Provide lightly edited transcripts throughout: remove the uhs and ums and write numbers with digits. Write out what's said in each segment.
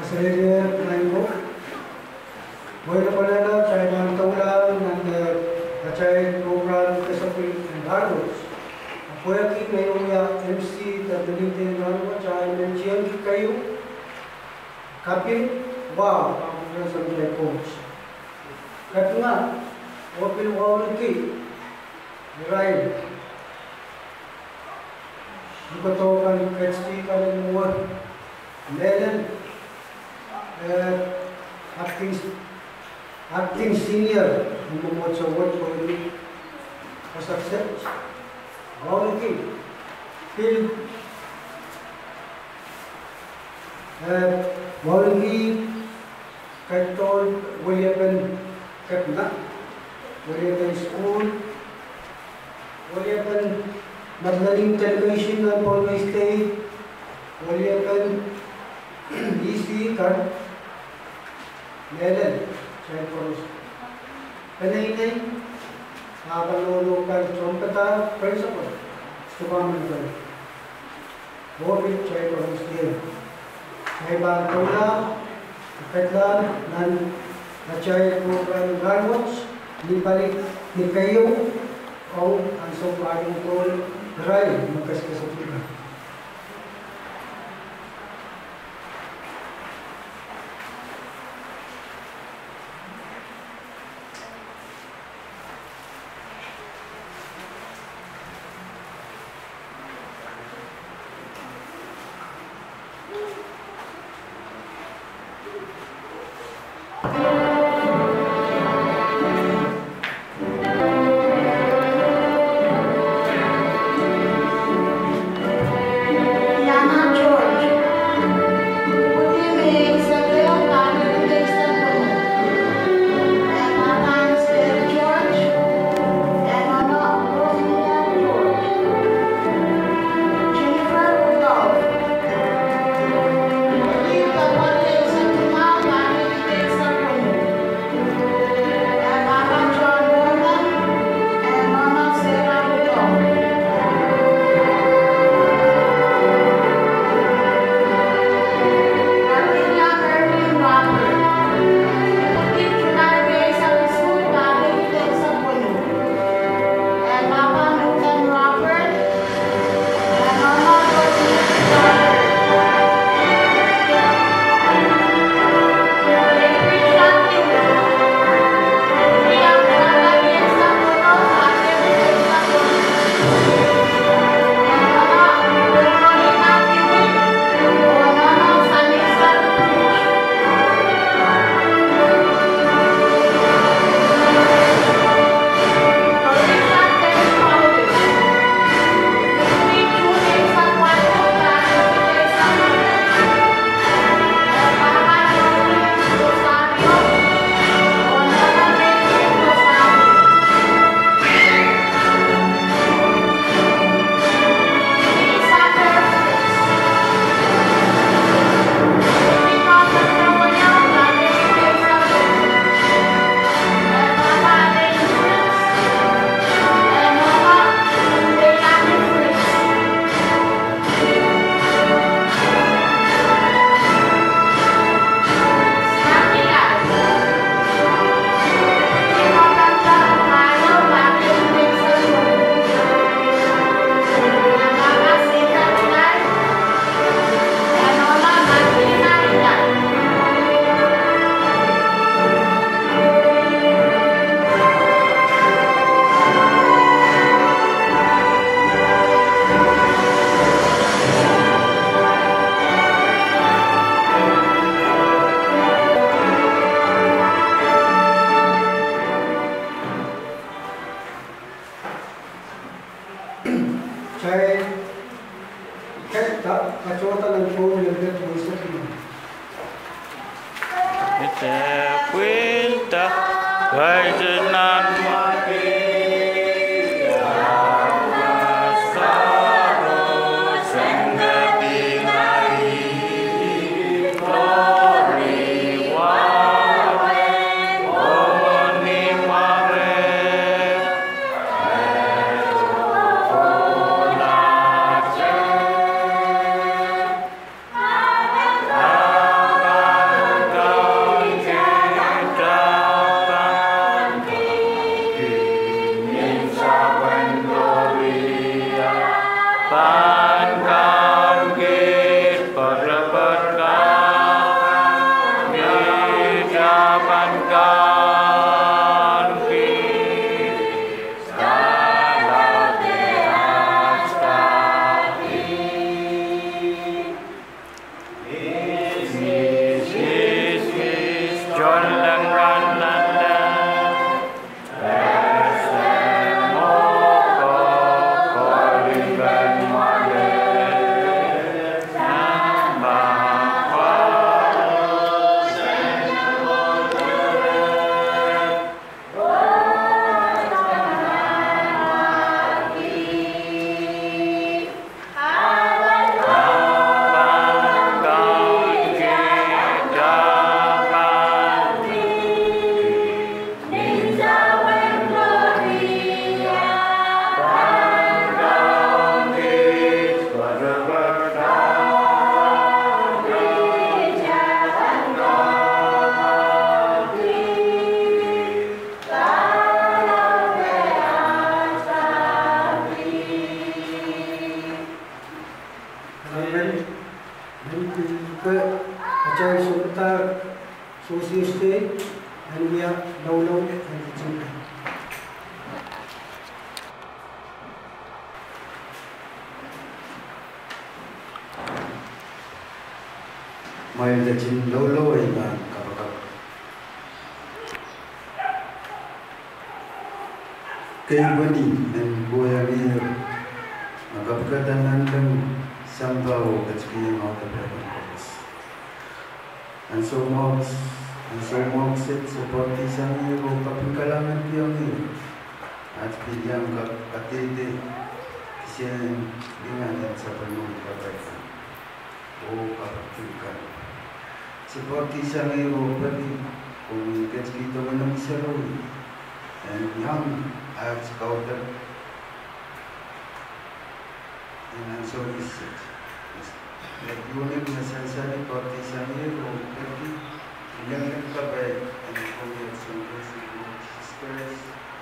Australia Mango. Bueno, por la saya mantau lang ng kacay program kasapin ng Harvard. Ako yung ngayon ya MC Tabilitin Harvard, saya mention kayo. Kapin, wow, ang sa mga coach. Kaya nga, open wow lagi. Right. Ito to kan KST kan muat. Lelan acting senior membuat sebuah proyek sukses. Wow lagi. Film wow lagi katol William Katna William School William Madlaling Television dan Polma State William DC kan Lelan saya terus penai akan trompeta principal Subaman kan Bobby saya terus dia saya bantu Petlan dan saya program Garwots di balik di kayu kau ansong paling tol rai magkasakasutunan. May dacin lolo ay kapag kay bani dan buaya niya magkapagdaan ng sambaw at kiyang autopilot. And so much it seperti sang ibu kapingkalangan tiang ini at biyang katiti kisiyan dengan sa penuh kebaikan. Oh kapingkan. Seperti sang ibu pergi komunitas kita menang seru and yang at scouter and so is like unit na sansari seperti sang ibu pergi yang terbaik and komunitas sisters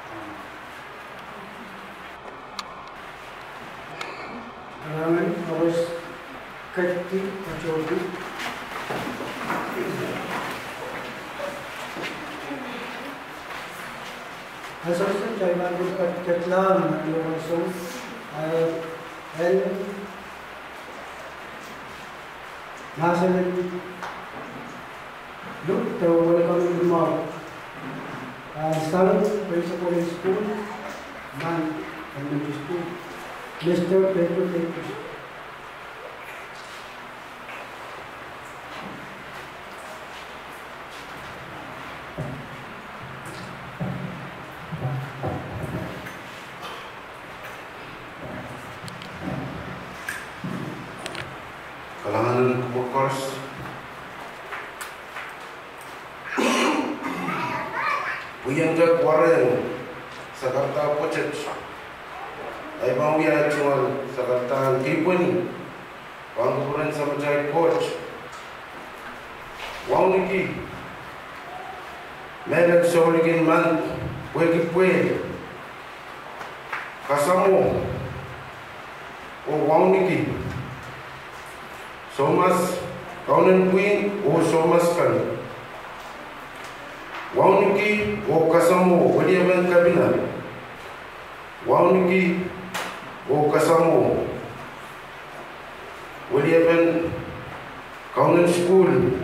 Ramen harus kecil kecil. Asal saya mahu ketlam langsung el nasa look the welcome remark son principal school man elementary school Mr. Pedro Petros. kalangan workers Puyang wareng sa kata pochet ay mawiya cuman sa kata tiponi pangkuran sa macay coach wang niki meron sa uligin man pwede kasamo o wang niki somas kaunan queen o somas kan Wauniki o kasamo waliaban kabina. Wauniki o kasamo waliaban kaunan school.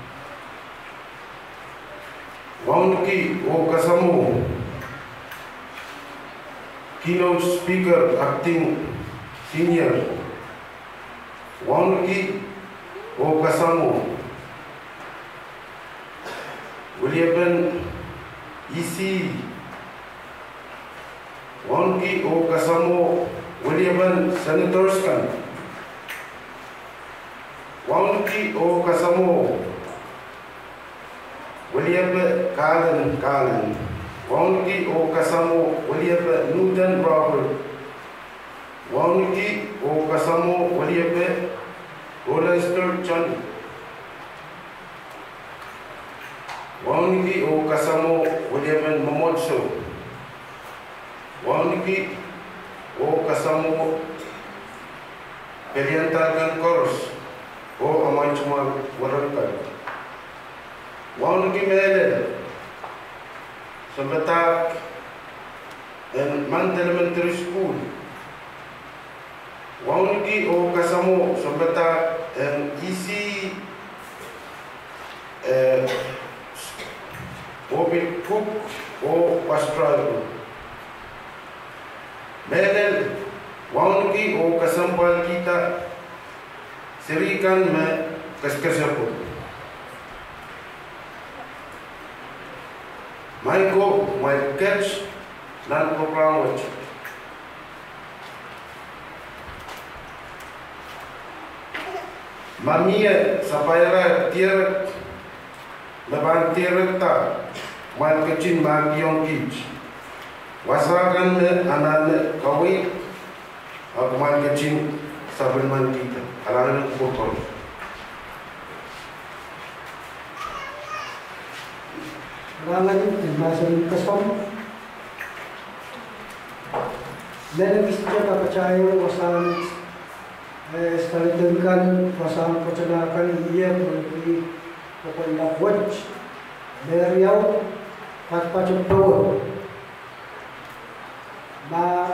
Wauniki o kasamo keynote speaker acting senior. Wauniki o kasamo Waliaban isi Wanki o kasamo Waliaban senators kan Wanki o kasamo Waliaban kalan Wanki o kasamo Waliaban Newton Robert Wanki o kasamo Waliaban Rolester Chan Wauniki o kasamo waliaban Momotso. Wauniki o kasamo periantarkan koros o amay cuma warangkan. Waun ki mele sebeta en Mount Elementary School. Waun ki o kasamo sebeta en isi o cook o pastoral. Mele waun ki o kasampal kita serikan me kaskasapun. Maiko, my catch, nan program watch. Mamia sapayara tiara laban tiara ta mal kecin magion kich. Wasakan me anan kawi aku mal kecin saben man kita. Alangan kupon. Rangan masih kesom. Dan kita percaya wasan sekalian wasan percanakan ia memiliki pokoknya watch beriau pas-pasan tahun. Ma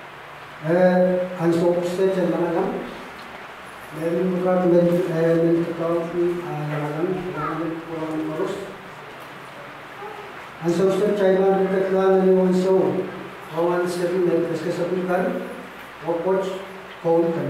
ansop stage mana dan bukan mentkaufi alam kurang terus. Ansop stage China dekat ni wansau awan sepi dan kesesapikan watch kau kan.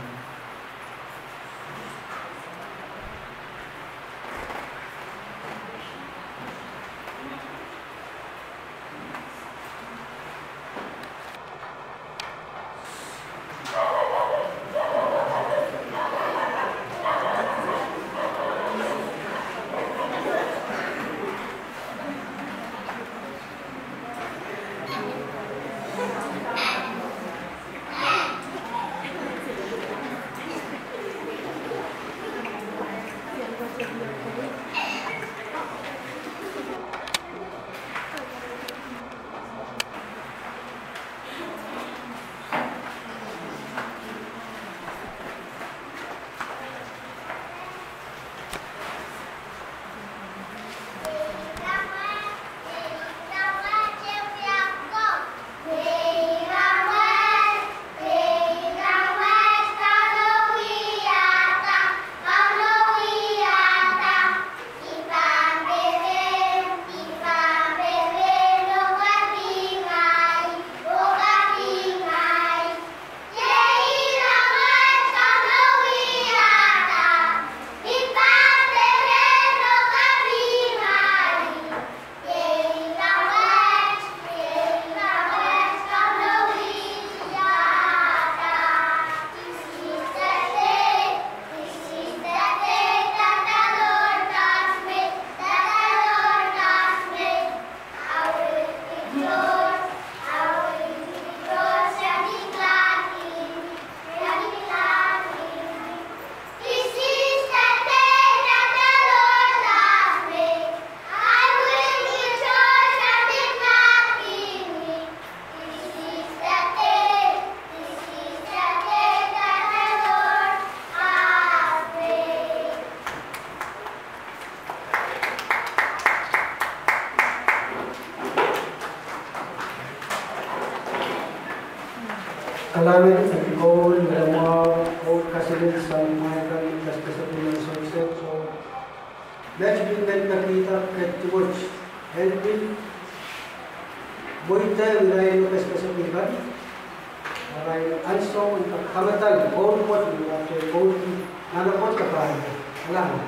Kalamin ikaw drama o kasilid sa mga kanilas kasapunan sa research. So, let's begin nakita at watch. And will buhay wilayah lukas kasapunan. Maray anso ang pagkamatal, all what you have to go to, nanapot ka pa. Alam.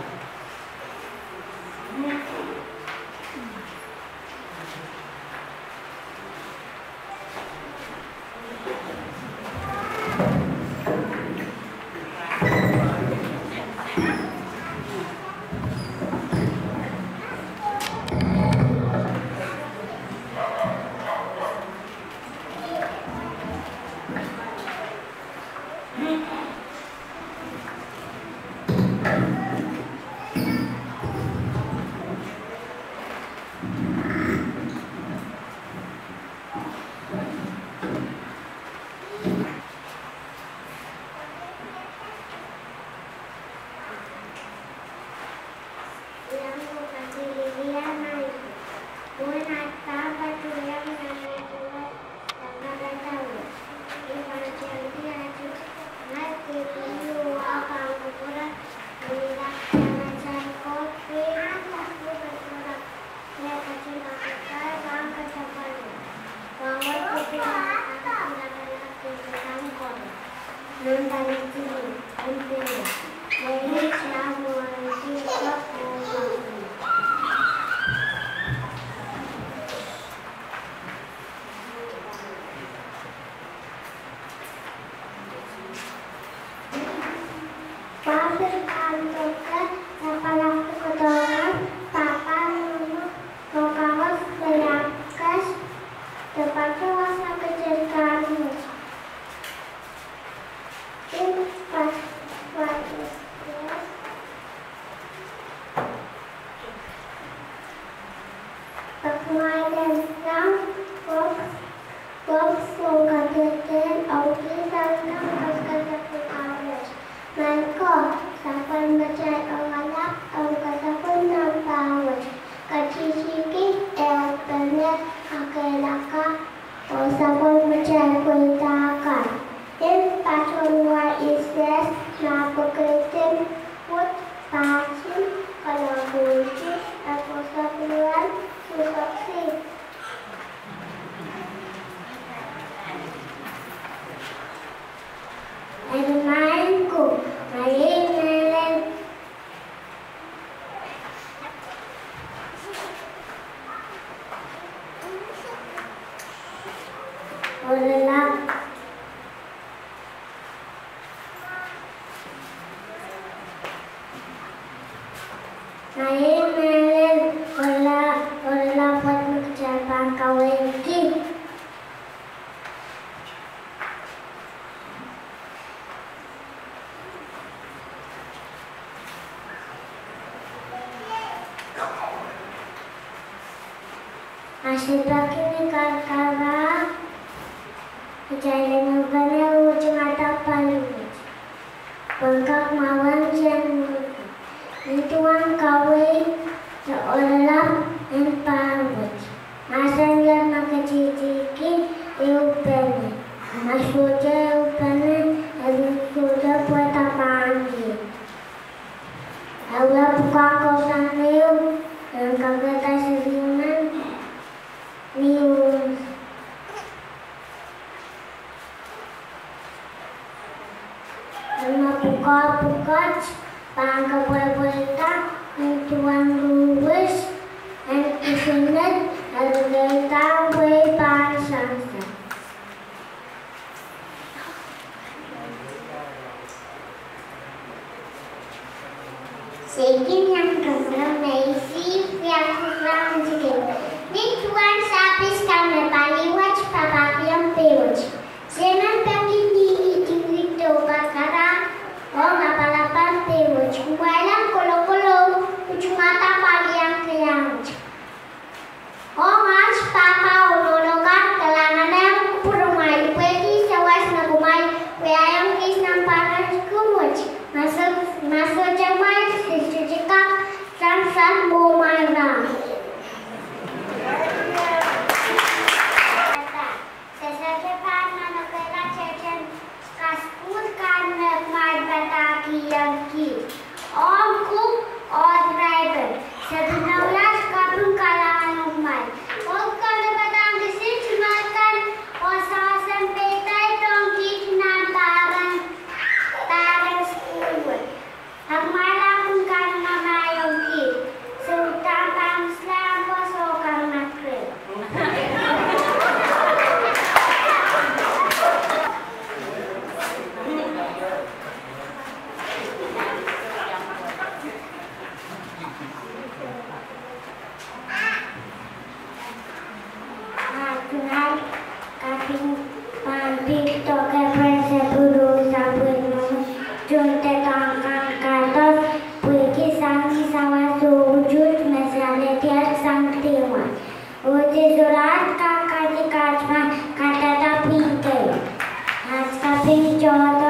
Kata tapi